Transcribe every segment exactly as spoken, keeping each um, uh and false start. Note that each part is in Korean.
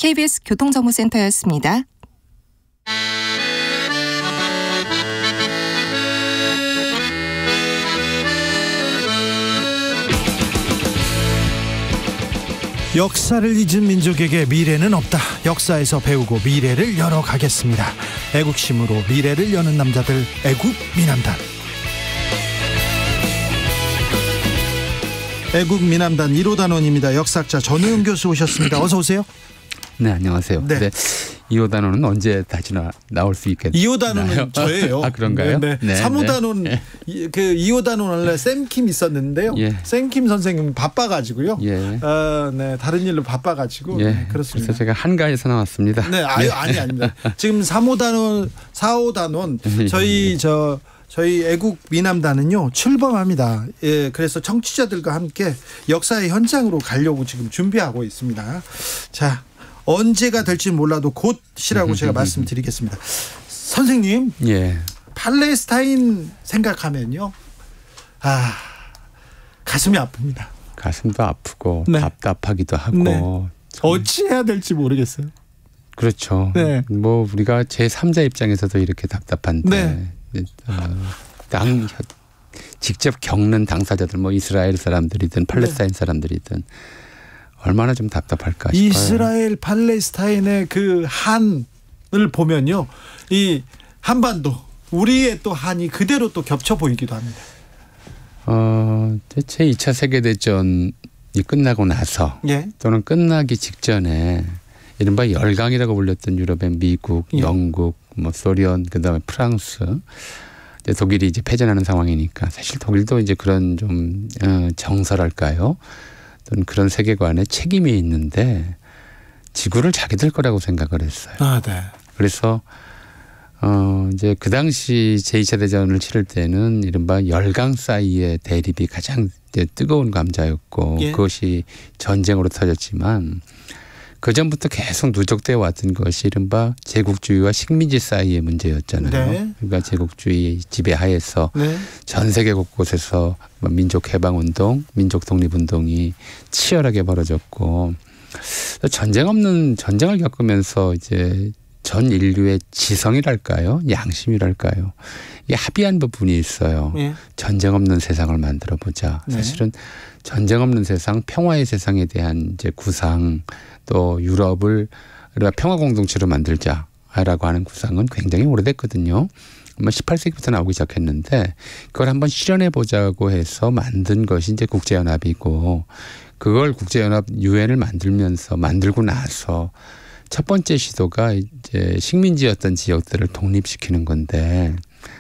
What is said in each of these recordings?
케이비에스 교통정보센터였습니다. 역사를 잊은 민족에게 미래는 없다. 역사에서 배우고 미래를 열어가겠습니다. 애국심으로 미래를 여는 남자들, 애국미남단. 애국미남단 일 호 단원입니다. 역사학자 전우영 교수 오셨습니다. 어서 오세요. 네, 안녕하세요. 네. 네. 이 호 단원은 언제 다시 나, 나올 수 있겠나요? 이 호 단원은 저예요. 아, 그런가요? 네, 네. 네, 삼 호 네. 단원, 네. 그 이 호 단원 원래 쌤킴 있었는데요. 예. 쌤킴 선생님 바빠가지고요. 예. 어, 네, 다른 일로 바빠가지고. 예. 네, 그렇습니다. 그래서 제가 한가해서 나왔습니다. 네, 아유, 네. 아니 아닙니다. 지금 삼 호 단원, 사 호 단원 저희 저 저희 애국 미남단은요 출범합니다. 예, 그래서 청취자들과 함께 역사의 현장으로 가려고 지금 준비하고 있습니다. 자, 언제가 될지 몰라도 곧이라고 제가 말씀드리겠습니다. 선생님, 예. 팔레스타인 생각하면요, 아, 가슴이 아픕니다. 가슴도 아프고 네. 답답하기도 하고. 네. 어찌해야 될지 모르겠어요. 그렇죠. 네. 뭐 우리가 제삼자 입장에서도 이렇게 답답한데 네. 어, 당 직접 겪는 당사자들, 뭐 이스라엘 사람들이든 팔레스타인 네. 사람들이든 얼마나 좀 답답할까 싶어요. 이스라엘 팔레스타인의 그 한을 보면요, 이 한반도 우리의 또 한이 그대로 또 겹쳐 보이기도 합니다. 어, 제이 차 세계대전이 끝나고 나서 예. 또는 끝나기 직전에 이른바 열강이라고 불렸던 유럽의 미국, 예. 영국, 뭐 소련, 그다음에 프랑스, 이제 독일이 이제 패전하는 상황이니까 사실 독일도 이제 그런 좀 어, 정서랄까요? 또는 그런 세계관에 책임이 있는데 지구를 자기들 거라고 생각을 했어요. 아, 네. 그래서 어 이제 그 당시 제이 차 대전을 치를 때는 이른바 열강 사이의 대립이 가장 이제 뜨거운 감자였고 예. 그것이 전쟁으로 터졌지만 그 전부터 계속 누적되어 왔던 것이 이른바 제국주의와 식민지 사이의 문제였잖아요. 네. 그러니까 제국주의 지배하에서 네. 전 세계 곳곳에서 민족 해방 운동, 민족 독립 운동이 치열하게 벌어졌고 전쟁 없는 전쟁을 겪으면서 이제 전 인류의 지성이랄까요, 양심이랄까요, 이게 합의한 부분이 있어요. 예. 전쟁 없는 세상을 만들어 보자. 네. 사실은 전쟁 없는 세상, 평화의 세상에 대한 이제 구상, 또 유럽을 평화 공동체로 만들자라고 하는 구상은 굉장히 오래됐거든요. 십팔 세기부터 나오기 시작했는데 그걸 한번 실현해 보자고 해서 만든 것이 이제 국제연합이고, 그걸 국제연합 유엔을 만들면서 만들고 나서 첫 번째 시도가 이제 식민지였던 지역들을 독립시키는 건데,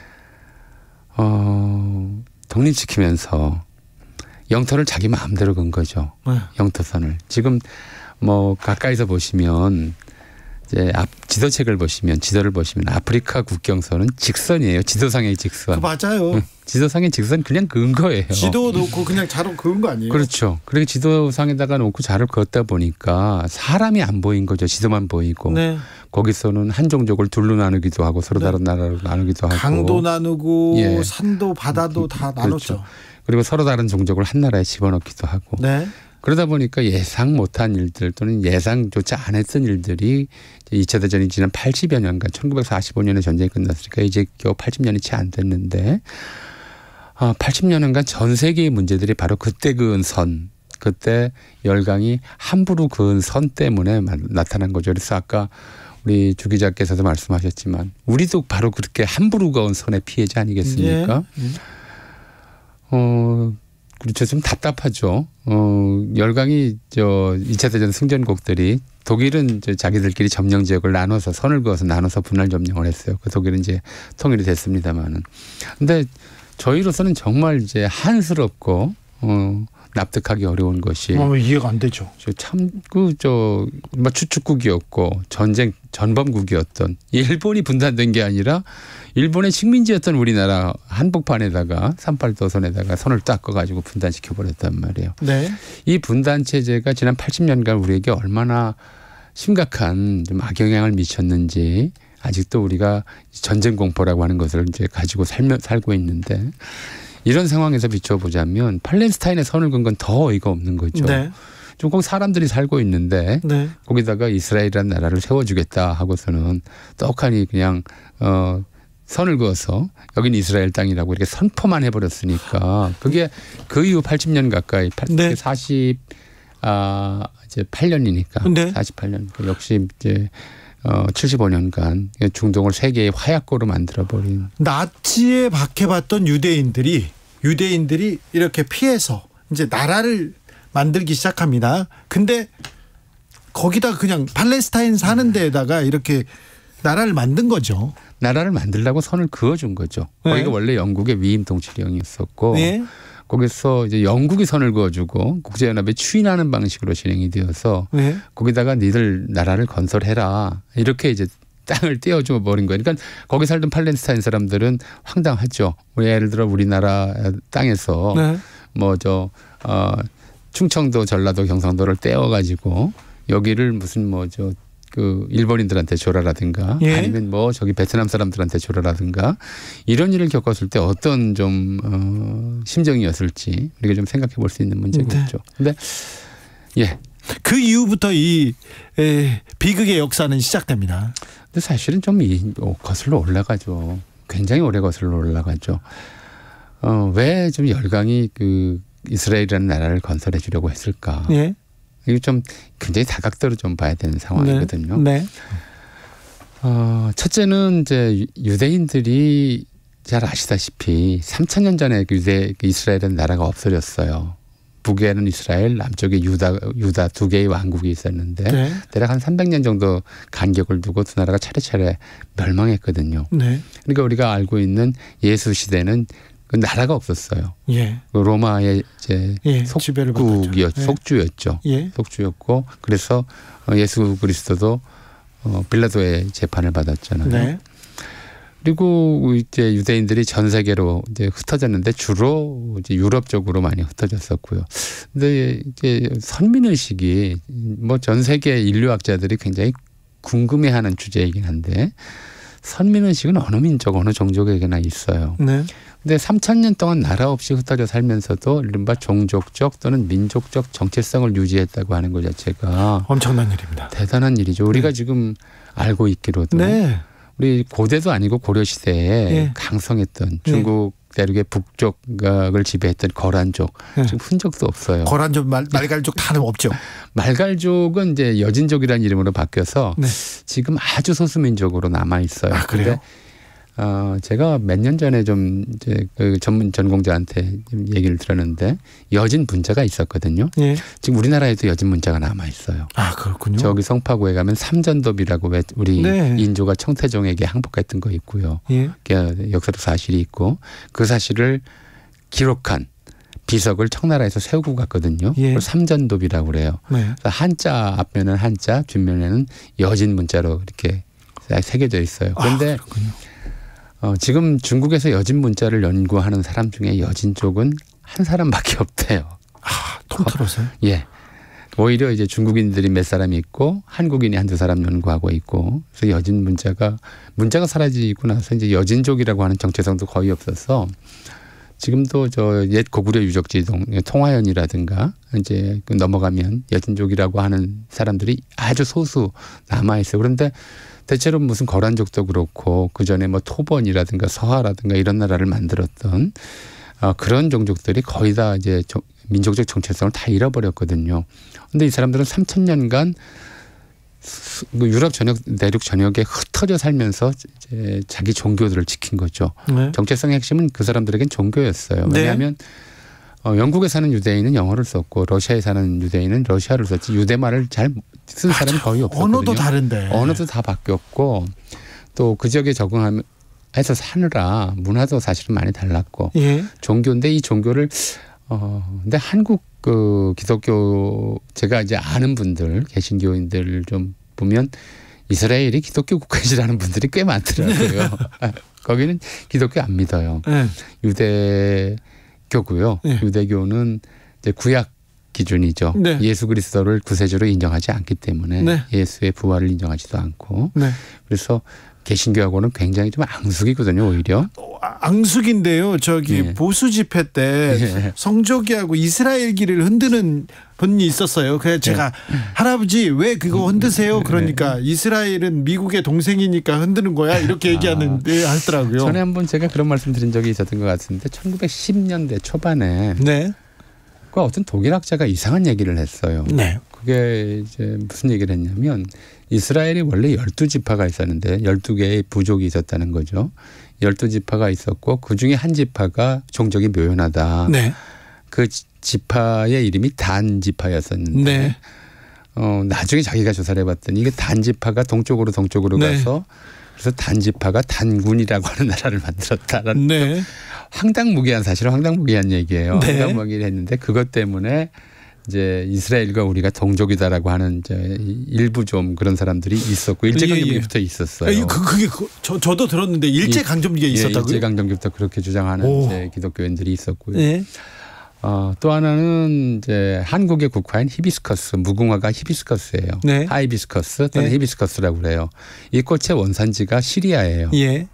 어, 독립시키면서 영토를 자기 마음대로 건 거죠. 네. 영토선을. 지금 뭐 가까이서 보시면 이제 앞 지도책을 보시면, 지도를 보시면 아프리카 국경선은 직선이에요. 지도상의 직선. 맞아요. 지도상의 직선 그냥 그은 거예요. 지도 놓고 그냥 자로 그은 거 아니에요? 그렇죠. 그리고 지도상에다가 놓고 자를 그었다 보니까 사람이 안 보인 거죠. 지도만 보이고. 네. 거기서는 한 종족을 둘로 나누기도 하고 서로 네. 다른 나라로 나누기도 하고. 강도 나누고 예. 산도 바다도 다 그렇죠. 나눴죠. 그리고 서로 다른 종족을 한 나라에 집어넣기도 하고. 네. 그러다 보니까 예상 못한 일들 또는 예상조차 안 했던 일들이 이 차 대전이 지난 팔십여 년간, 천구백사십오 년에 전쟁이 끝났으니까 이제 겨우 팔십 년이 채 안 됐는데, 아, 팔십 년간 전 세계의 문제들이 바로 그때 그은 선, 그때 열강이 함부로 그은 선 때문에 나타난 거죠. 그래서 아까 우리 주 기자께서도 말씀하셨지만 우리도 바로 그렇게 함부로 그은 선의 피해자 아니겠습니까? 예. 예. 어, 그렇죠. 좀 답답하죠. 어, 열강이 저 이 차 대전 승전국들이, 독일은 이제 자기들끼리 점령 지역을 나눠서 선을 그어서 나눠서 분할 점령을 했어요. 그 독일은 이제 통일이 됐습니다만은. 근데 저희로서는 정말 이제 한스럽고 어, 납득하기 어려운 것이, 어, 이해가 안 되죠. 참 그 저 뭐 추축국이었고 전쟁 전범국이었던 일본이 분단된 게 아니라 일본의 식민지였던 우리나라 한복판에다가 삼팔도선에다가 선을 딱 꺼가지고 분단시켜 버렸단 말이에요. 네. 이 분단 체제가 지난 팔십 년간 우리에게 얼마나 심각한 좀 악영향을 미쳤는지 아직도 우리가 전쟁 공포라고 하는 것을 이제 가지고 살며 살고 있는데, 이런 상황에서 비춰보자면 팔레스타인의 선을 건 건 더 어이가 없는 거죠. 네. 중국 사람들이 살고 있는데 네. 거기다가 이스라엘이라는 나라를 세워주겠다 하고서는 떡하니 그냥 어 선을 그어서 여긴 이스라엘 땅이라고 이렇게 선포만 해버렸으니까 그게 그 이후 팔십 년 가까이 네. 사십 아 이제 팔 년이니까 네. 사십팔 년 역시 이제 어 칠십오 년간 중동을 세계의 화약고로 만들어버린 나치에 박해받던 유대인들이 유대인들이 이렇게 피해서 이제 나라를 만들기 시작합니다. 근데 거기다 그냥 팔레스타인 사는 데에다가 이렇게 나라를 만든 거죠. 나라를 만들려고 선을 그어준 거죠. 네. 거기가 원래 영국의 위임 통치령이었었고 네. 거기서 이제 영국이 선을 그어주고 국제연합에 추인하는 방식으로 진행이 되어서 네. 거기다가 니들 나라를 건설해라 이렇게 이제 땅을 떼어줘 버린 거예요. 그러니까 거기 살던 팔레스타인 사람들은 황당하죠. 예를 들어 우리나라 땅에서 네. 뭐 저 어, 충청도, 전라도, 경상도를 떼어가지고 여기를 무슨 뭐 저 그 일본인들한테 줘라라든가 예. 아니면 뭐 저기 베트남 사람들한테 줘라라든가 이런 일을 겪었을 때 어떤 좀 어, 심정이었을지 우리가 좀 생각해 볼 수 있는 문제겠죠. 네. 근데 예. 그 이후부터 이 에, 비극의 역사는 시작됩니다. 근데 사실은 좀 이, 어, 거슬러 올라가죠. 굉장히 오래 거슬러 올라가죠. 어, 왜 좀 열강이 그 이스라엘이라는 나라를 건설해 주려고 했을까? 예. 이거 좀 굉장히 다각도로 좀 봐야 되는 상황이거든요. 네. 네. 어, 첫째는 이제 유대인들이 잘 아시다시피 삼천 년 전에 유대 이스라엘은 나라가 없어졌어요. 북에는 이스라엘, 남쪽에 유다 유다 두 개의 왕국이 있었는데 네. 대략 한 삼백 년 정도 간격을 두고 두 나라가 차례차례 멸망했거든요. 네. 그러니까 우리가 알고 있는 예수 시대는 그 나라가 없었어요. 예. 그 로마의 이제 예. 지배를 속국이었 받았죠. 예. 속주였죠. 예. 속주였고 그래서 예수 그리스도도 어, 빌라도의 재판을 받았잖아요. 네. 그리고 이제 유대인들이 전 세계로 이제 흩어졌는데 주로 이제 유럽 쪽으로 많이 흩어졌었고요. 근데 이제 선민의식이 뭐 전 세계 인류학자들이 굉장히 궁금해하는 주제이긴 한데 선민의식은 어느 민족 어느 종족에게나 있어요. 네. 근데 삼천 년 동안 나라 없이 흩어져 살면서도 이른바 종족적 또는 민족적 정체성을 유지했다고 하는 것 자체가 엄청난 일입니다. 대단한 일이죠. 우리가 네. 지금 알고 있기로도 네. 우리 고대도 아니고 고려 시대에 네. 강성했던 중국 대륙의 북쪽을 지배했던 거란족 네. 지금 흔적도 없어요. 거란족, 말, 말갈족 다는 없죠. 말갈족은 이제 여진족이라는 이름으로 바뀌어서 네. 지금 아주 소수민족으로 남아 있어요. 아, 그래요? 어, 제가 몇 년 전에 좀 이제 그 전문 전공자한테 좀 얘기를 들었는데 여진 문자가 있었거든요. 예. 지금 우리나라에도 여진 문자가 남아 있어요. 아, 그렇군요. 저기 성파구에 가면 삼전도비라고 왜 우리 네. 인조가 청태종에게 항복했던 거 있고요. 예. 역사적 사실이 있고 그 사실을 기록한 비석을 청나라에서 세우고 갔거든요. 예. 그걸 삼전도비라고 그래요. 네. 그래서 한자 앞면은 한자, 뒷면에는 여진 문자로 이렇게 새겨져 있어요. 그런데 아, 그렇군요. 어, 지금 중국에서 여진 문자를 연구하는 사람 중에 여진 쪽은 한 사람밖에 없대요. 아, 통틀어서요? 예. 오히려 이제 중국인들이 몇 사람이 있고 한국인이 한두 사람 연구하고 있고 그래서 여진 문자가 문자가 사라지고 나서 이제 여진족이라고 하는 정체성도 거의 없어서 지금도 저 옛 고구려 유적지 통화연이라든가 이제 넘어가면 여진족이라고 하는 사람들이 아주 소수 남아 있어요. 그런데 대체로 무슨 거란족도 그렇고 그 전에 뭐 토번이라든가 서하라든가 이런 나라를 만들었던 어, 그런 종족들이 거의 다 이제 조, 민족적 정체성을 다 잃어버렸거든요. 그런데 이 사람들은 삼천 년간 수, 유럽 전역 내륙 전역에 흩어져 살면서 이제 자기 종교들을 지킨 거죠. 네. 정체성의 핵심은 그 사람들에겐 종교였어요. 왜냐하면 네. 어, 영국에 사는 유대인은 영어를 썼고 러시아에 사는 유대인은 러시아를 썼지 유대말을 잘 쓴 아, 사람이 거의 없었거든요. 언어도 다른데. 언어도 다 바뀌었고 또 그 지역에 적응해서 사느라 문화도 사실은 많이 달랐고 예. 종교인데 이 종교를 어 근데 한국 그 기독교 제가 이제 아는 분들 개신교인들 좀 보면 이스라엘이 기독교 국가이라는 분들이 꽤 많더라고요. 거기는 기독교 안 믿어요. 네. 유대교고요. 네. 유대교는 이제 구약 기준이죠. 네. 예수 그리스도를 구세주로 인정하지 않기 때문에 네. 예수의 부활을 인정하지도 않고 네. 그래서 개신교하고는 굉장히 좀 앙숙이거든요, 오히려. 어, 앙숙인데요. 저기 예. 보수 집회 때 예. 성조기하고 이스라엘기를 흔드는 분이 있었어요. 그래서 제가 예. 할아버지 왜 그거 흔드세요? 그러니까 이스라엘은 미국의 동생이니까 흔드는 거야 이렇게 얘기하는데 아, 하더라고요. 전에 한번 제가 그런 말씀드린 적이 있었던 것 같은데 천구백십 년대 초반에 네. 그 어떤 독일학자가 이상한 얘기를 했어요. 네. 그게 이제 무슨 얘기를 했냐면 이스라엘이 원래 열두 지파가 있었는데 열두 개의 부족이 있었다는 거죠. 열두 지파가 있었고 그중에 한 지파가 종족이 묘연하다. 네. 그 지파의 이름이 단 지파였었는데 네. 어, 나중에 자기가 조사를 해봤더니 이게 단 지파가 동쪽으로 동쪽으로 네. 가서 그래서 단 지파가 단군이라고 하는 나라를 만들었다라는 네. 황당무계한 사실은 황당무계한 얘기예요. 네. 황당무계를 했는데 그것 때문에 이제 이스라엘과 우리가 동족이다라고 하는 이제 일부 좀 그런 사람들이 있었고 일제강점기부터 예, 예. 있었어요. 그, 그게 그, 저, 저도 들었는데 일제강점기가 있었다고요? 예, 일제강점기부터 그렇게 주장하는 이제 기독교인들이 있었고요. 네. 어, 또 하나는 이제 한국의 국화인 히비스커스, 무궁화가 히비스커스예요. 네. 하이비스커스 또는 네. 히비스커스라고 그래요. 이 꽃의 원산지가 시리아예요. 예.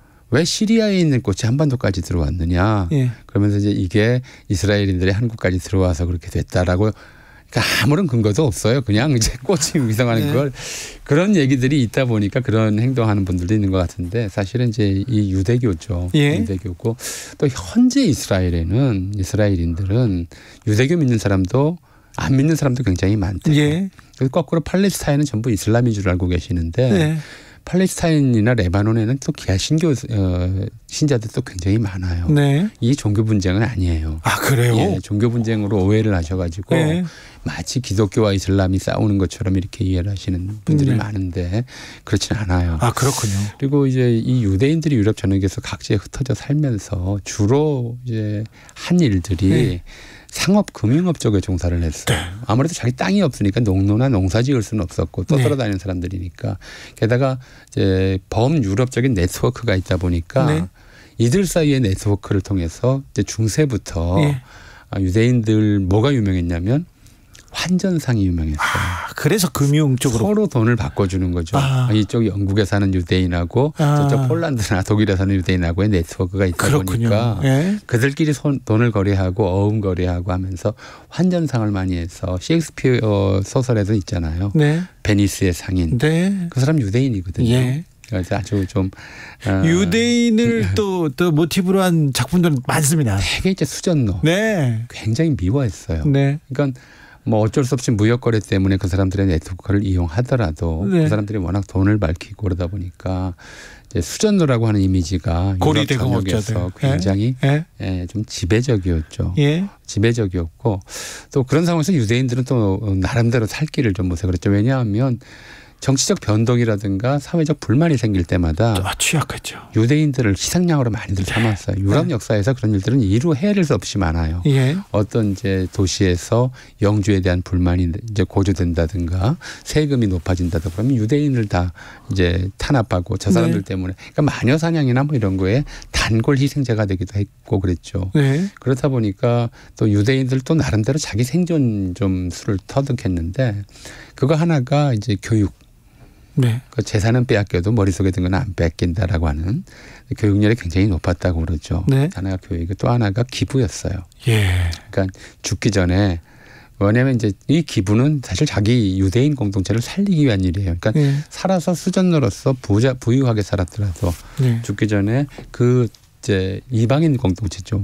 왜 시리아에 있는 꽃이 한반도까지 들어왔느냐. 예. 그러면서 이제 이게 이스라엘인들이 한국까지 들어와서 그렇게 됐다라고 그러니까 아무런 근거도 없어요. 그냥 이제 꽃이 위성하는 네. 걸 그런 얘기들이 있다 보니까 그런 행동하는 분들도 있는 것 같은데 사실은 이제 이 유대교죠. 예. 유대교고 또 현재 이스라엘에는 이스라엘인들은 유대교 믿는 사람도 안 믿는 사람도 굉장히 많대요. 예. 그래서 거꾸로 팔레스타인은 전부 이슬람인 줄 알고 계시는데 네. 팔레스타인이나 레바논에는 또 개신교 어, 신자들도 굉장히 많아요. 네. 이 종교 분쟁은 아니에요. 아 그래요? 예, 종교 분쟁으로 오해를 하셔가지고 네. 마치 기독교와 이슬람이 싸우는 것처럼 이렇게 이해를 하시는 분들이 네. 많은데 그렇지는 않아요. 아 그렇군요. 그리고 이제 이 유대인들이 유럽 전역에서 각지에 흩어져 살면서 주로 이제 한 일들이 네. 상업 금융업 쪽에 종사를 했어요. 네. 아무래도 자기 땅이 없으니까 농노나 농사 지을 수는 없었고 또 네. 돌아다니는 사람들이니까 게다가 이제 범유럽적인 네트워크가 있다 보니까 네. 이들 사이의 네트워크를 통해서 이제 중세부터 예. 유대인들 뭐가 유명했냐면 환전상이 유명했어요. 아, 그래서 금융 쪽으로 서로 돈을 바꿔주는 거죠. 아. 이쪽 영국에 사는 유대인하고 아. 저쪽 폴란드나 독일에 사는 유대인하고의 네트워크가 있다 그렇군요. 보니까 예. 그들끼리 손, 돈을 거래하고 어음 거래하고 하면서 환전상을 많이 해서 셰익스피어 소설에도 있잖아요. 네. 베니스의 상인. 네. 그 사람 유대인이거든요. 예. 그래서 아주 좀 어, 유대인을 또, 또 모티브로 한 작품들은 많습니다. 되게 이제 수전노. 네. 굉장히 미워했어요. 네. 그러니까 뭐 어쩔 수 없이 무역 거래 때문에 그 사람들의 네트워크를 이용하더라도 네. 그 사람들이 워낙 돈을 밝히고 그러다 보니까 이제 수전노라고 하는 이미지가 유럽 전역에서 굉장히 예. 예, 좀 지배적이었죠. 예. 지배적이었고 또 그런 상황에서 유대인들은 또 나름대로 살 길을 좀 보세요. 그랬죠. 왜냐하면 정치적 변동이라든가 사회적 불만이 생길 때마다 아, 취약했죠. 유대인들을 희생양으로 많이들 삼았어요. 유럽 네. 역사에서 그런 일들은 이루 헤아릴 수 없이 많아요. 예. 어떤 이제 도시에서 영주에 대한 불만이 이제 고조된다든가 세금이 높아진다든가 그러면 유대인을 다 이제 탄압하고 저 사람들 네. 때문에 그러니까 마녀 사냥이나 뭐 이런 거에 단골 희생자가 되기도 했고 그랬죠. 네. 그렇다 보니까 또 유대인들 또 나름대로 자기 생존 좀 수를 터득했는데 그거 하나가 이제 교육. 네. 그 재산은 빼앗겨도 머릿속에 든 건 안 뺏긴다라고 하는 교육열이 굉장히 높았다고 그러죠. 네. 하나가 교육이고 또 하나가 기부였어요. 예. 그러니까 죽기 전에 왜냐하면 이제 이 기부는 사실 자기 유대인 공동체를 살리기 위한 일이에요. 그러니까 예. 살아서 수전노로서 부자 부유하게 살았더라도 네. 죽기 전에 그 이제 이방인 공동체죠.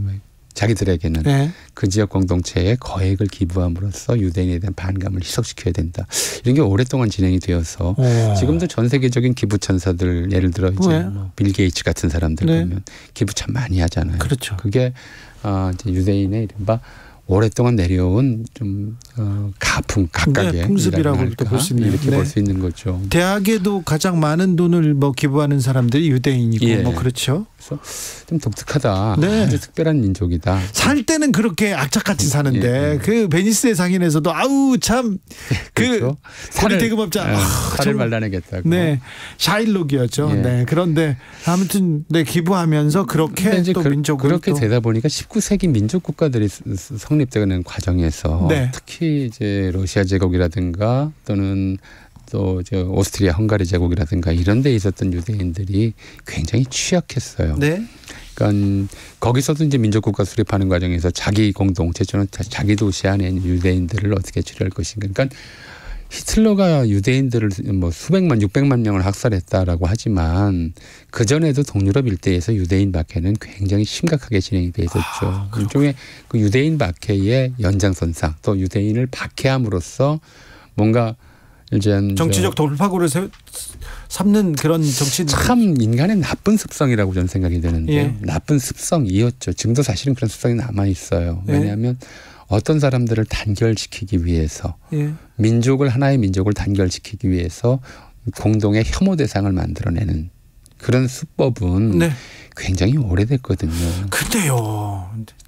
자기들에게는 네. 그 지역 공동체에 거액을 기부함으로써 유대인에 대한 반감을 희석시켜야 된다. 이런 게 오랫동안 진행이 되어서 오. 지금도 전 세계적인 기부 천사들 예를 들어 이제 네. 뭐 빌 게이츠 같은 사람들 네. 보면 기부 참 많이 하잖아요. 그렇죠. 그게 어 이제 유대인의 이른바 오랫동안 내려온 좀 어 가풍 각각의 네, 풍습이라고 볼 수 있는 이렇게 네. 볼 수 있는 거죠. 대학에도 가장 많은 돈을 뭐 기부하는 사람들이 유대인이고 예. 뭐 그렇죠. 그래서 좀 독특하다. 네. 아주 특별한 민족이다. 살 때는 그렇게 악착같이 사는데 예. 그 베니스의 상인에서도 아우 참 그 그렇죠. 고리 대금업자 어, 아, 살을 정말. 말라내겠다고. 네 샤일록이었죠. 예. 네 그런데 아무튼 네 기부하면서 근데 그렇게 이제 또 그, 민족을 그렇게 또 되다 보니까 십구 세기 민족 국가들이 성립되는 과정에서 네. 특히 이제 러시아 제국이라든가 또는 또 저 오스트리아 헝가리 제국이라든가 이런 데 있었던 유대인들이 굉장히 취약했어요. 네. 그러니까 거기서도 이제 민족국가 수립하는 과정에서 자기 공동체, 저는 자기 도시 안에 있는 유대인들을 어떻게 처리할 것인가. 그러니까 히틀러가 유대인들을 뭐 수백만, 육백만 명을 학살했다라고 하지만 그 전에도 동유럽 일대에서 유대인 박해는 굉장히 심각하게 진행이 돼 있었죠. 아, 일종의 그 유대인 박해의 연장선상, 또 유대인을 박해함으로써 뭔가 이제 정치적 돌파구를 세, 삼는 그런 정치. 참 인간의 나쁜 습성이라고 저는 생각이 되는데 예. 나쁜 습성이었죠. 지금도 사실은 그런 습성이 남아 있어요. 왜냐하면 예. 어떤 사람들을 단결시키기 위해서 예. 민족을 하나의 민족을 단결시키기 위해서 공동의 혐오 대상을 만들어내는 그런 수법은 네. 굉장히 오래됐거든요. 근데요.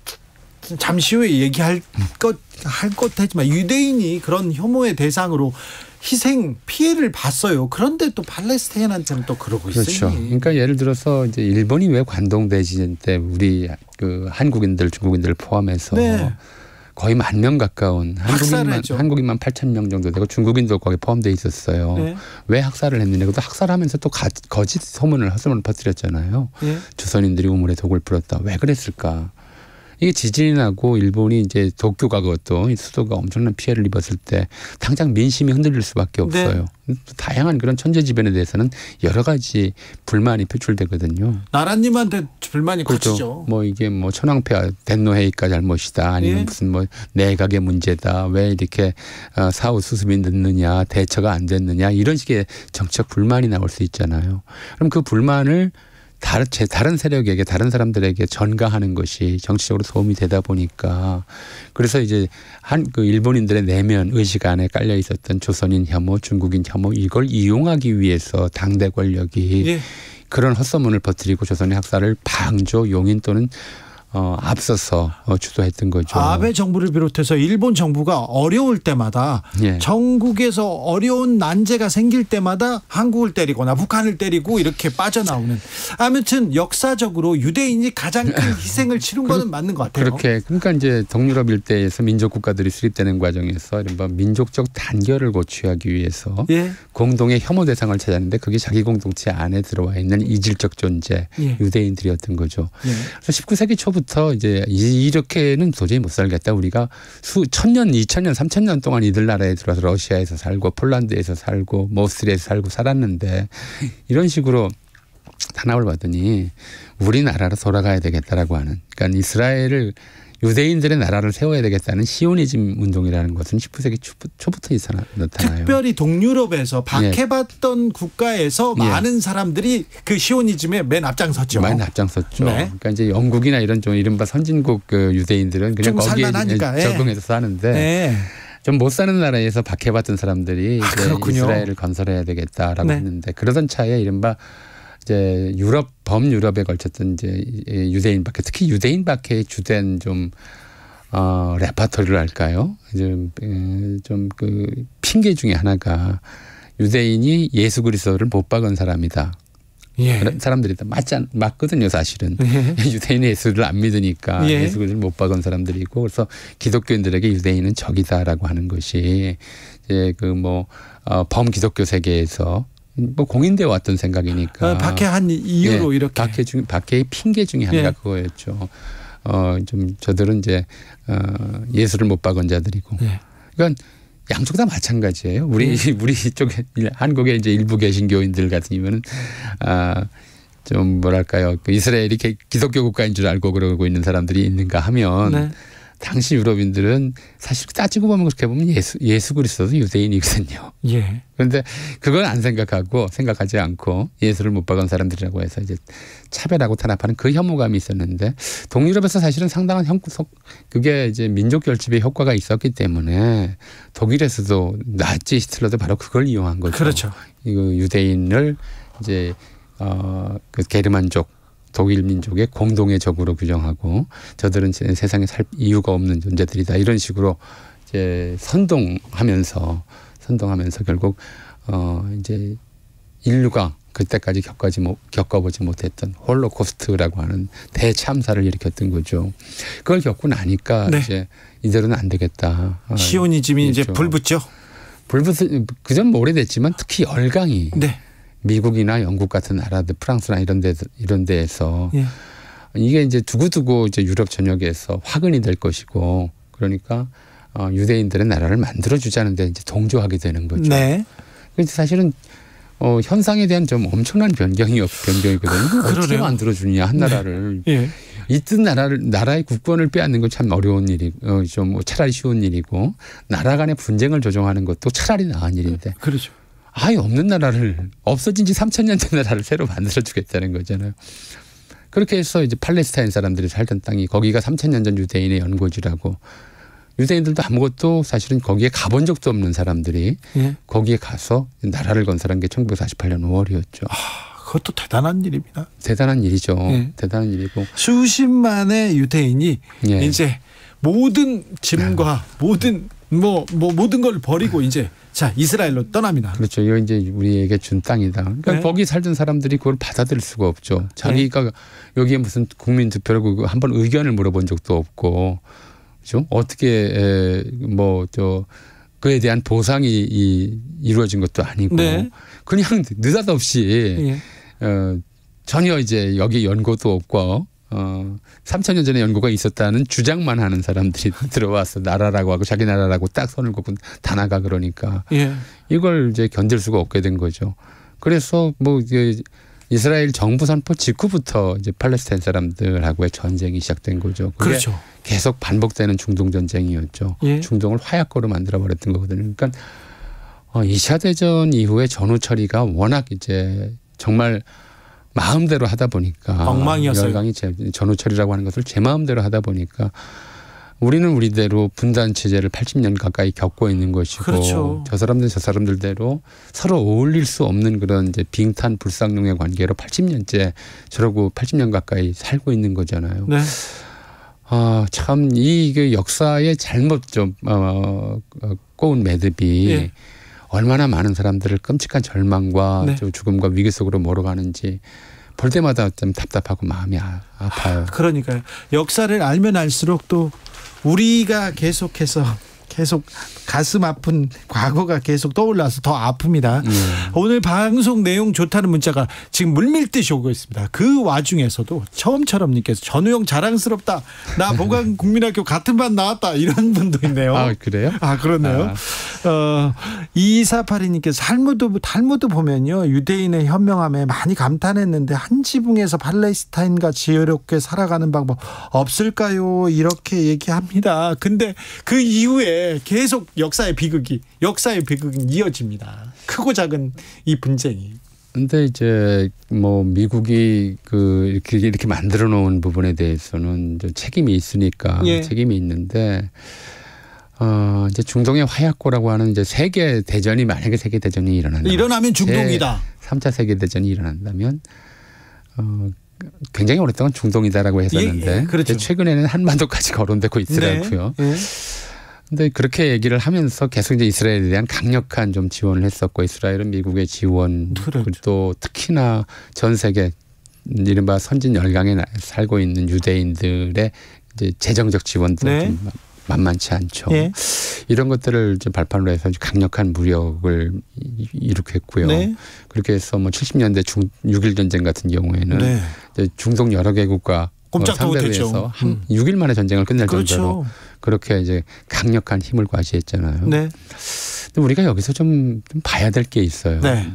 잠시 후에 얘기할 것 할 것 하지만 유대인이 그런 혐오의 대상으로 희생 피해를 봤어요. 그런데 또 팔레스타인한테는 또 그러고 있어요. 그렇죠. 그러니까 예를 들어서 이제 일본이 왜 관동 대지진 때 우리 그 한국인들, 중국인들 포함해서 네. 거의 만 명 가까운 한국인만 한국인만 팔천 명 정도 되고 중국인도 거기 포함되어 있었어요. 네. 왜 학살을 했느냐? 그것도 학살하면서 또 가, 거짓 소문을 헛소문을 퍼뜨렸잖아요. 네. 조선인들이 우물에 독을 뿌렸다. 왜 그랬을까? 이게 지진이 나고 일본이 이제 도쿄가 그것도 수도가 엄청난 피해를 입었을 때 당장 민심이 흔들릴 수밖에 없어요. 네. 다양한 그런 천재지변에 대해서는 여러 가지 불만이 표출되거든요. 나라님한테 불만이 그렇죠. 커지죠. 뭐 이게 뭐 천황폐하 덴노헤이가 잘못이다. 아니면 네. 무슨 뭐 내각의 문제다. 왜 이렇게 사후 수습이 늦느냐. 대처가 안 됐느냐. 이런 식의 정치적 불만이 나올 수 있잖아요. 그럼 그 불만을 다른, 제 다른 세력에게 다른 사람들에게 전가하는 것이 정치적으로 도움이 되다 보니까 그래서 이제 한 그 일본인들의 내면 의식 안에 깔려 있었던 조선인 혐오, 중국인 혐오 이걸 이용하기 위해서 당대 권력이 예. 그런 헛소문을 퍼뜨리고 조선의 학살을 방조, 용인 또는 어, 앞서서 어, 주도했던 거죠. 아베 정부를 비롯해서 일본 정부가 어려울 때마다 예. 전국에서 어려운 난제가 생길 때마다 한국을 때리거나 북한을 때리고 이렇게 빠져나오는. 아무튼 역사적으로 유대인이 가장 큰 희생을 치른 거는 맞는 것 같아요. 그렇게 그러니까 이제 동유럽 일대에서 민족 국가들이 수립되는 과정에서 이른바 민족적 단결을 고취하기 위해서 예. 공동의 혐오 대상을 찾았는데 그게 자기 공동체 안에 들어와 있는 이질적 존재 예. 유대인들이었던 거죠. 예. 그래서 십구 세기 초부터 부터 이제 이렇게는 도저히 못 살겠다. 우리가 수 천년, 이천년, 삼천년 동안 이들 나라에 들어와서 러시아에서 살고 폴란드에서 살고 오스트리아에서 살고 살았는데 이런 식으로 탄압을 받으니 우리나라로 돌아가야 되겠다라고 하는. 그러니까 이스라엘을 유대인들의 나라를 세워야 되겠다는 시오니즘 운동이라는 것은 십구 세기 초부터 나타나요. 특별히 동유럽에서 박해받던 예. 국가에서 예. 많은 사람들이 그 시오니즘에 맨 앞장섰죠. 맨 앞장섰죠. 네. 그러니까 이제 영국이나 이런 좀 이른바 선진국 그 유대인들은 그냥 거기에 살만하니까. 적응해서 사는데 예. 좀 못 사는 나라에서 박해받던 사람들이 아, 이제 이스라엘을 건설해야 되겠다라고 네. 했는데 그러던 차에 이른바 이제 유럽 범유럽에 걸쳤던 이제 유대인 박해, 특히 유대인 박해의 주된 좀 어, 레파토리를 할까요? 좀 좀 그 핑계 중에 하나가 유대인이 예수 그리스도를 못 박은 사람이다. 예. 사람들이 다 맞지 맞거든요, 사실은. 예. 유대인이 예수를 안 믿으니까 예. 예수 그리스도를 못 박은 사람들이고 그래서 기독교인들에게 유대인은 적이다라고 하는 것이 이제 그 뭐 어, 범기독교 세계에서 뭐 공인되어 왔던 생각이니까. 어, 박해한 이유로 예, 이렇게. 박해 중, 박해의 핑계 중에 하나가 예. 그거였죠. 어, 좀 저들은 이제 어, 예수를 못 박은 자들이고. 예. 그러니까 양쪽 다 마찬가지예요. 우리 예. 우리 이쪽에 한국에 이제 일부 개신교인들 같으면은 아, 좀 뭐랄까요. 그 이스라엘이 기독교 국가인 줄 알고 그러고 있는 사람들이 있는가 하면. 네. 당시 유럽인들은 사실 따지고 보면 그렇게 보면 예수, 예수 그리스도도 유대인이거든요. 예. 그런데 그걸 안 생각하고 생각하지 않고 예수를 못 박은 사람들이라고 해서 이제 차별하고 탄압하는 그 혐오감이 있었는데 동유럽에서 사실은 상당한 형, 그게 이제 민족 결집의 효과가 있었기 때문에 독일에서도 나치 히틀러도 바로 그걸 이용한 거죠. 그렇죠. 이거 유대인을 이제 어, 그 게르만족 독일 민족의 공동의 적으로 규정하고 저들은 세상에 살 이유가 없는 존재들이다. 이런 식으로 이제 선동하면서 선동하면서 결국 어 이제 인류가 그때까지 겪어지 못, 겪어보지 못했던 홀로코스트라고 하는 대참사를 일으켰던 거죠. 그걸 겪고 나니까 네. 이제 이대로는 안 되겠다. 시오니즘이 아, 이제 불붙죠. 불붙은 그전 오래됐지만 특히 열강이 네. 미국이나 영국 같은 나라들, 프랑스나 이런 데 이런 데에서 예. 이게 이제 두고두고 이제 유럽 전역에서 화근이 될 것이고 그러니까 어, 유대인들의 나라를 만들어 주자는데 이제 동조하게 되는 거죠. 네. 그래서 사실은 어, 현상에 대한 좀 엄청난 변경이 변경이거든요. 어떻게 그러네요. 만들어 주느냐 한 나라를. 네. 예. 있던 나라를 나라의 국권을 빼앗는 건 참 어려운 일이 어, 좀 차라리 쉬운 일이고 나라 간의 분쟁을 조정하는 것도 차라리 나은 일인데. 그렇죠. 아예 없는 나라를 없어진 지 삼천 년 된 나라를 새로 만들어 주겠다는 거잖아요. 그렇게 해서 이제 팔레스타인 사람들이 살던 땅이 거기가 삼천 년 전 유대인의 연고지라고 유대인들도 아무것도 사실은 거기에 가본 적도 없는 사람들이 예. 거기에 가서 나라를 건설한 게 천구백사십팔 년 오월이었죠. 아, 그것도 대단한 일입니다. 대단한 일이죠. 예. 대단한 일이고 수십만의 유대인이 예. 이제 모든 짐과 모든 뭐, 뭐 모든 걸 버리고 이제 자 이스라엘로 떠납니다. 그렇죠. 이거 이제 우리에게 준 땅이다. 그러니까 네. 거기 살던 사람들이 그걸 받아들일 수가 없죠. 자기가 네. 여기에 무슨 국민 투표를 한번 의견을 물어본 적도 없고, 그렇죠? 어떻게 뭐 저 그에 대한 보상이 이, 이루어진 것도 아니고, 네. 그냥 느닷없이 예. 어, 전혀 이제 여기 연고도 없고. 어, 삼천 년 전에 연고가 있었다는 주장만 하는 사람들이 들어와서 나라라고 하고 자기 나라라고 딱 손을 꼽고 다 나가 그러니까 예. 이걸 이제 견딜 수가 없게 된 거죠. 그래서 뭐 이제 이스라엘 정부 선포 직후부터 이제 팔레스타인 사람들하고의 전쟁이 시작된 거죠. 그게 그렇죠. 계속 반복되는 중동 전쟁이었죠. 예. 중동을 화약고로 만들어 버렸던 거거든요. 그러니까 어, 이 차 대전 이후에 전후 처리가 워낙 이제 정말 마음대로 하다 보니까 엉망이었어요. 열강이 전후 처리라고 하는 것을 제 마음대로 하다 보니까 우리는 우리대로 분단 체제를 팔십 년 가까이 겪고 있는 것이고 그렇죠. 저 사람들 저 사람들대로 서로 어울릴 수 없는 그런 이제 빙탄 불상용의 관계로 팔십 년째 저러고 팔십 년 가까이 살고 있는 거잖아요. 네. 아, 참 이 역사의 잘못 좀 어, 꼬운 매듭이 예. 얼마나 많은 사람들을 끔찍한 절망과 네. 죽음과 위기 속으로 몰아가는지 볼 때마다 좀 답답하고 마음이 아, 아파요. 그러니까요. 역사를 알면 알수록 또 우리가 계속해서 계속 가슴 아픈 과거가 계속 떠올라서 더 아픕니다. 음. 오늘 방송 내용 좋다는 문자가 지금 물밀듯이 오고 있습니다. 그 와중에서도 처음처럼 님께서 전우영 자랑스럽다. 나 보강국민학교 같은 반 나왔다. 이런 분도 있네요. 아 그래요? 아 그렇네요. 아. 어, 이사팔이 님께서 탈무드, 탈무드 보면요. 유대인의 현명함에 많이 감탄했는데 한 지붕에서 팔레스타인과 지혜롭게 살아가는 방법 없을까요? 이렇게 얘기합니다. 근데 그 이후에 계속 역사의 비극이 역사의 비극이 이어집니다. 크고 작은 이 분쟁이. 근데 이제 뭐 미국이 그 이렇게 이렇게 만들어 놓은 부분에 대해서는 책임이 있으니까 예. 책임이 있는데 어 이제 중동의 화약고라고 하는 이제 세계 대전이 만약에 세계 대전이 일어난다면 일어나면 중동이다. 삼 차 세계 대전이 일어난다면 어 굉장히 오랫동안 중동이다라고 했었는데 예, 예, 그렇죠. 최근에는 한반도까지 거론되고 있더라고요. 네, 예. 근데 그렇게 얘기를 하면서 계속 이제 이스라엘에 대한 강력한 좀 지원을 했었고 이스라엘은 미국의 지원 그리고 또 특히나 전 세계 이른바 선진 열강에 살고 있는 유대인들의 이제 재정적 지원도 네. 좀 만만치 않죠. 네. 이런 것들을 좀 발판으로 해서 강력한 무력을 일으켰고요. 네. 그렇게 해서 뭐 칠십 년대 중 육일 전쟁 같은 경우에는 네. 이제 중동 여러 개국과 상대로 해서 한 음. 육 일 만에 전쟁을 끝낼 그렇죠. 정도로 그렇게 이제 강력한 힘을 과시했잖아요. 네. 근데 우리가 여기서 좀, 좀 봐야 될 게 있어요. 네.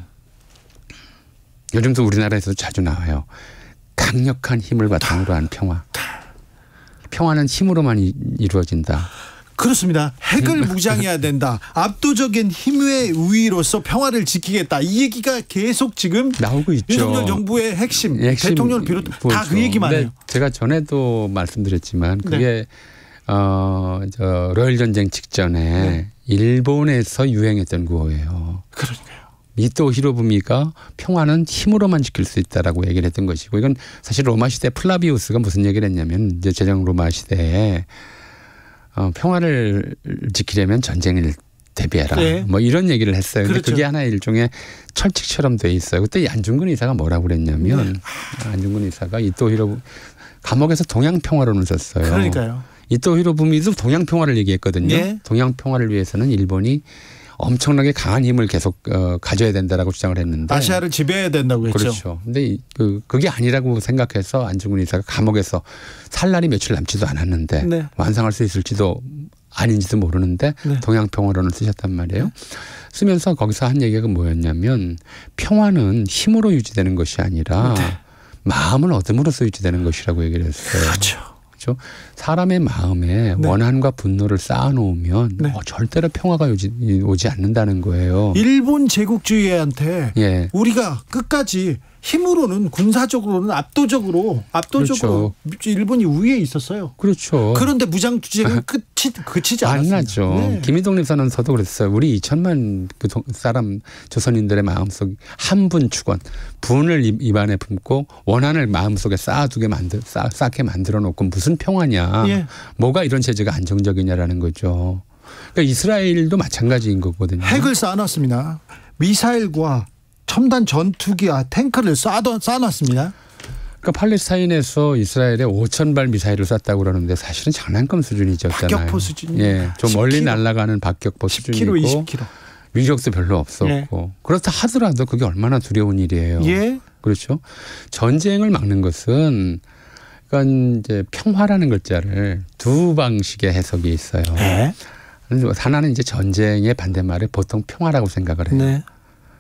요즘도 우리나라에서도 자주 나와요. 강력한 힘을 바탕으로 한 평화. 평화는 힘으로만 이, 이루어진다. 그렇습니다. 핵을 무장해야 된다. 압도적인 힘의 우위로서 평화를 지키겠다. 이 얘기가 계속 지금 나오고 있죠. 윤석열 정부의 핵심, 핵심 대통령을 비롯 다 그 얘기만 해요. 제가 전에도 말씀드렸지만 그게 네. 어, 저 러일 전쟁 직전에 네. 일본에서 유행했던 구호예요. 그러니까요. 미토 히로부미가 평화는 힘으로만 지킬 수 있다라고 얘기를 했던 것이고 이건 사실 로마 시대 플라비우스가 무슨 얘기를 했냐면 이제 제정 로마 시대에 어, 평화를 지키려면 전쟁을 대비해라. 네. 뭐 이런 얘기를 했어요. 그런데 그렇죠. 그게 하나의 일종의 철칙처럼 돼 있어요. 그때 안중근 의사가 뭐라고 그랬냐면 네. 안중근 의사가 이토 히로부 감옥에서 동양 평화론을 썼어요. 그러니까요. 이토 히로부미도 동양 평화를 얘기했거든요. 네. 동양 평화를 위해서는 일본이 엄청나게 강한 힘을 계속 어, 가져야 된다라고 주장을 했는데 아시아를 지배해야 된다고 했죠. 그렇죠. 근데 그 그게 아니라고 생각해서 안중근 의사가 감옥에서 살 날이 며칠 남지도 않았는데 네. 완성할 수 있을지도 아닌지도 모르는데 네. 동양평화론을 쓰셨단 말이에요. 쓰면서 거기서 한 얘기가 뭐였냐면 평화는 힘으로 유지되는 것이 아니라 네. 마음을 얻음으로써 유지되는 것이라고 얘기를 했어요. 그렇죠. 그렇죠? 사람의 마음에 네. 원한과 분노를 쌓아놓으면 네. 어, 절대로 평화가 오지, 오지 않는다는 거예요. 일본 제국주의한테 예. 우리가 끝까지 힘으로는 군사적으로는 압도적으로 압도적으로 일본이 우위에 있었어요. 그렇죠. 그런데 무장투쟁은 끝이 그치지 않았습니다. 안 나죠. 네. 김희동님 선언서도 그랬어요. 우리 이천만 그 사람 조선인들의 마음속 한 분 축원, 분을 입안에 품고 원한을 마음속에 쌓아두게 만들 쌓, 쌓게 만들어 놓고 무슨 평화냐. 예. 뭐가 이런 체제가 안정적이냐라는 거죠. 그러니까 이스라엘도 마찬가지인 거거든요. 핵을 쌓아놨습니다. 미사일과 첨단 전투기와 탱크를 쌓아, 쌓아놨습니다. 그러니까 팔레스타인에서 이스라엘에 오천 발 미사일을 쐈다고 그러는데 사실은 장난감 수준이었잖아요. 박격포 수준이. 예, 좀 십 멀리 킬로미터. 날아가는 박격포 십 킬로미터, 수준이고 이십 킬로미터. 위력도 별로 없었고 예. 그렇다 하더라도 그게 얼마나 두려운 일이에요. 예. 그렇죠. 전쟁을 막는 것은 그러니까 이제 평화라는 글자를 두 방식의 해석이 있어요. 네. 하나는 이제 전쟁의 반대말을 보통 평화라고 생각을 해요. 네.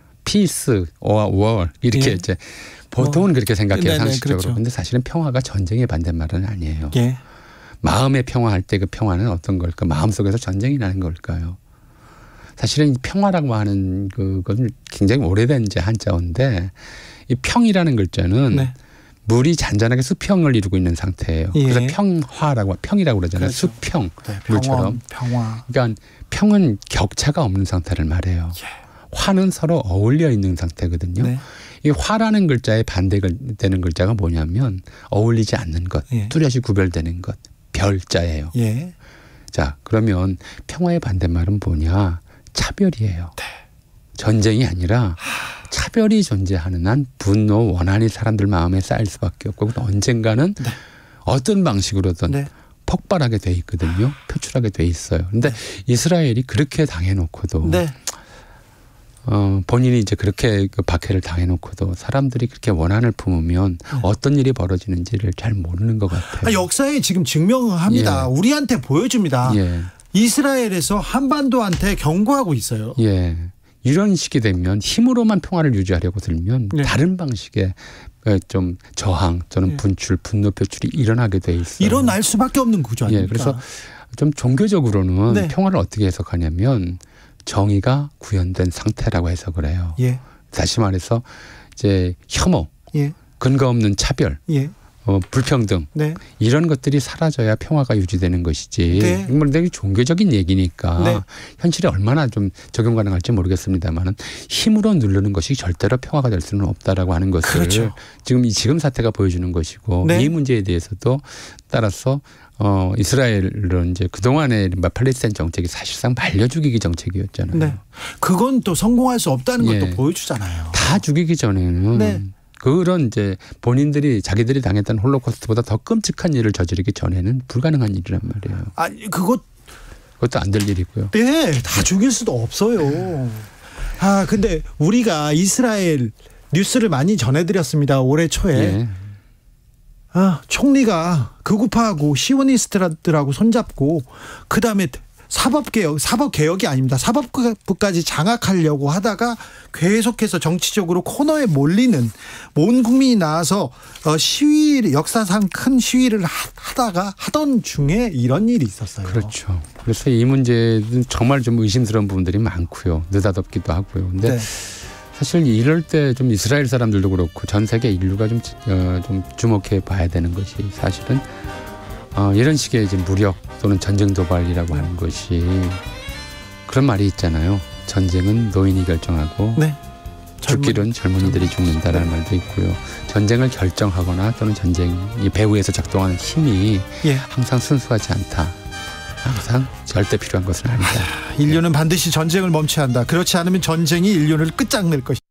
피스, 워 이렇게 예. 이제 보통은 뭐. 그렇게 생각해요. 네네, 상식적으로. 그렇죠. 근데 사실은 평화가 전쟁의 반대말은 아니에요. 예. 마음의 평화할 때 그 평화는 어떤 걸까? 마음속에서 전쟁이 나는 걸까요? 사실은 이 평화라고 하는 그것은 굉장히 오래된 이제 한자어인데 이 평이라는 글자는 네. 물이 잔잔하게 수평을 이루고 있는 상태예요. 예. 그래서 평화라고 평이라고 그러잖아요. 그렇죠. 수평 네, 물처럼. 평화, 평화. 그러니까 평은 격차가 없는 상태를 말해요. 예. 화는 서로 어울려 있는 상태거든요. 네. 이 화라는 글자의 반대되는 글자가 뭐냐면 어울리지 않는 것, 예. 뚜렷이 구별되는 것, 별자예요. 예. 자, 그러면 평화의 반대말은 뭐냐? 차별이에요. 네. 전쟁이 아니라 차별이 존재하는 한 분노, 원한이 사람들 마음에 쌓일 수밖에 없고 그건 언젠가는 네. 어떤 방식으로든 네. 폭발하게 돼 있거든요. 표출하게 돼 있어요. 그런데 이스라엘이 그렇게 당해놓고도 네. 어, 본인이 이제 그렇게 그 박해를 당해놓고도 사람들이 그렇게 원한을 품으면 네. 어떤 일이 벌어지는지를 잘 모르는 것 같아요. 아, 역사에 지금 증명합니다. 예. 우리한테 보여줍니다. 예, 이스라엘에서 한반도한테 경고하고 있어요. 예. 이런 식이 되면 힘으로만 평화를 유지하려고 들면 네. 다른 방식의 좀 저항 또는 네. 분출, 분노 표출이 일어나게 돼 있어요. 일어날 수밖에 없는 구조 아닙니까? 예, 그래서 좀 종교적으로는 네. 평화를 어떻게 해석하냐면 정의가 구현된 상태라고 해석을 해요. 예. 다시 말해서 이제 혐오, 예. 근거 없는 차별, 예. 어, 불평등 네. 이런 것들이 사라져야 평화가 유지되는 것이지. 네. 물론 되게 종교적인 얘기니까 네. 현실에 얼마나 좀 적용 가능할지 모르겠습니다만은 힘으로 누르는 것이 절대로 평화가 될 수는 없다라고 하는 것을 그렇죠. 지금 이 지금 사태가 보여주는 것이고 네. 이 문제에 대해서도 따라서 어 이스라엘은 이제 그동안의 팔레스타인 정책이 사실상 말려 죽이기 정책이었잖아요. 네. 그건 또 성공할 수 없다는 것도 예. 보여주잖아요. 다 죽이기 전에는 네. 그런 이제 본인들이 자기들이 당했던 홀로코스트보다 더 끔찍한 일을 저지르기 전에는 불가능한 일이란 말이에요. 아니 그것 그것도 안 될 일이고요. 네, 다 죽일 수도 없어요. 아 근데 우리가 이스라엘 뉴스를 많이 전해드렸습니다. 올해 초에. 예. 아, 총리가 극우파하고 시오니스트들하고 손잡고 그다음에 사법개혁, 사법개혁이 아닙니다. 사법부까지 장악하려고 하다가 계속해서 정치적으로 코너에 몰리는 온 국민이 나와서 시위, 역사상 큰 시위를 하다가 하던 중에 이런 일이 있었어요. 그렇죠. 그래서 이 문제는 정말 좀 의심스러운 부분들이 많고요. 느닷없기도 하고요. 근데 네. 사실 이럴 때 좀 이스라엘 사람들도 그렇고 전 세계 인류가 좀, 어, 좀 주목해 봐야 되는 것이 사실은 어, 이런 식의 이제 무력 또는 전쟁 도발이라고 하는 것이 그런 말이 있잖아요. 전쟁은 노인이 결정하고 네. 죽기는 젊은이들이 죽는다라는 네. 말도 있고요. 전쟁을 결정하거나 또는 전쟁이 배후에서 작동하는 힘이 예. 항상 순수하지 않다. 항상 절대 필요한 것은 아니다. 인류는 반드시 전쟁을 멈춰야 한다. 그렇지 않으면 전쟁이 인류를 끝장낼 것이다.